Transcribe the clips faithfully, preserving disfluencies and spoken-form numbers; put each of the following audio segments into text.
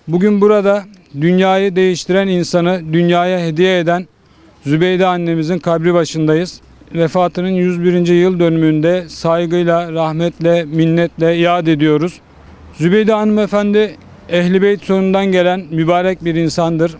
Bugün burada dünyayı değiştiren insanı dünyaya hediye eden Zübeyde annemizin kabri başındayız. Vefatının yüz birinci yıl dönümünde saygıyla, rahmetle, minnetle yad ediyoruz. Zübeyde hanımefendi Ehl-i Beyt soyundan gelen mübarek bir insandır.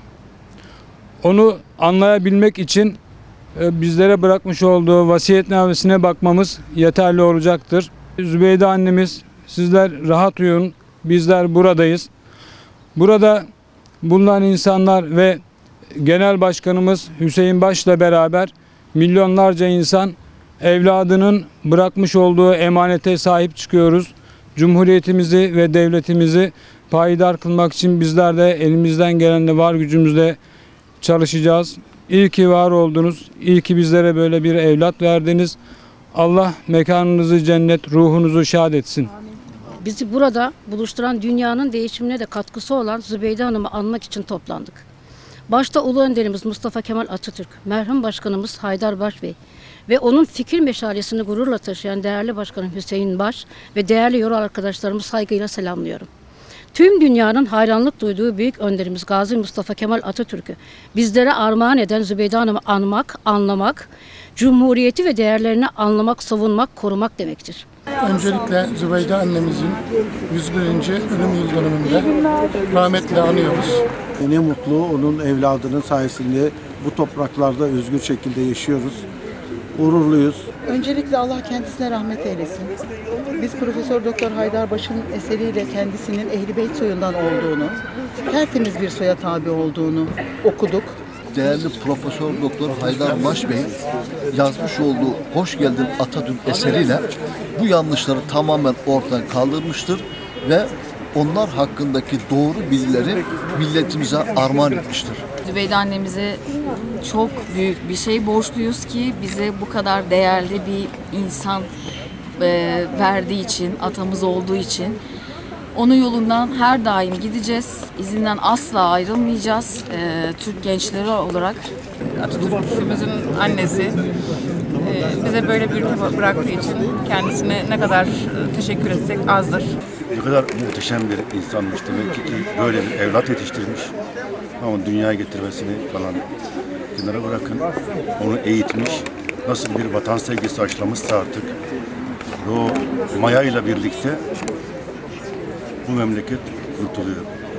Onu anlayabilmek için bizlere bırakmış olduğu vasiyetnamesine bakmamız yeterli olacaktır. Zübeyde annemiz, sizler rahat uyuyun, bizler buradayız. Burada bulunan insanlar ve Genel Başkanımız Hüseyin Baş'la beraber milyonlarca insan evladının bırakmış olduğu emanete sahip çıkıyoruz. Cumhuriyetimizi ve devletimizi payidar kılmak için bizler de elimizden gelenle var gücümüzle çalışacağız. İyi ki var oldunuz. İyi ki bizlere böyle bir evlat verdiniz. Allah mekanınızı cennet, ruhunuzu şad etsin. Bizi burada buluşturan dünyanın değişimine de katkısı olan Zübeyde Hanım'ı anmak için toplandık. Başta Ulu Önderimiz Mustafa Kemal Atatürk, merhum Başkanımız Haydar Baş Bey ve onun fikir meşalesini gururla taşıyan değerli Başkanım Hüseyin Baş ve değerli yol arkadaşlarımı saygıyla selamlıyorum. Tüm dünyanın hayranlık duyduğu büyük önderimiz Gazi Mustafa Kemal Atatürk'ü bizlere armağan eden Zübeyde Hanım'ı anmak, anlamak, Cumhuriyeti ve değerlerini anlamak, savunmak, korumak demektir. Öncelikle Zübeyde annemizin yüz birinci ölüm yıl dönümünde rahmetle anıyoruz. Ne mutlu onun evladının sayesinde bu topraklarda özgür şekilde yaşıyoruz. Gururluyuz. Öncelikle Allah kendisine rahmet eylesin. Biz Profesör Doktor Haydar Baş'ın eseriyle kendisinin Ehl-i Beyt soyundan olduğunu, tertemiz bir soya tabi olduğunu okuduk. Değerli Profesör Doktor Haydar Baş Bey yazmış olduğu Hoş Geldin Atatürk eseriyle bu yanlışları tamamen ortadan kaldırmıştır ve onlar hakkındaki doğru bilgileri milletimize armağan etmiştir. Zübeyde annemize çok büyük bir şey borçluyuz ki bize bu kadar değerli bir insan e, verdiği için, atamız olduğu için. Onun yolundan her daim gideceğiz. İzinden asla ayrılmayacağız. Ee, Türk gençleri olarak. Atatürk'ümüzün annesi e, bize böyle bir ülke bıraktığı için kendisine ne kadar teşekkür etsek azdır. Ne kadar muhteşem bir insanmış demek ki böyle bir evlat yetiştirmiş. Ama dünyaya getirmesini falan kenara bırakın. Onu eğitmiş. Nasıl bir vatan sevgisi aşılamışsa artık. Ve o Maya ile birlikte bu memleket kurtuluyor.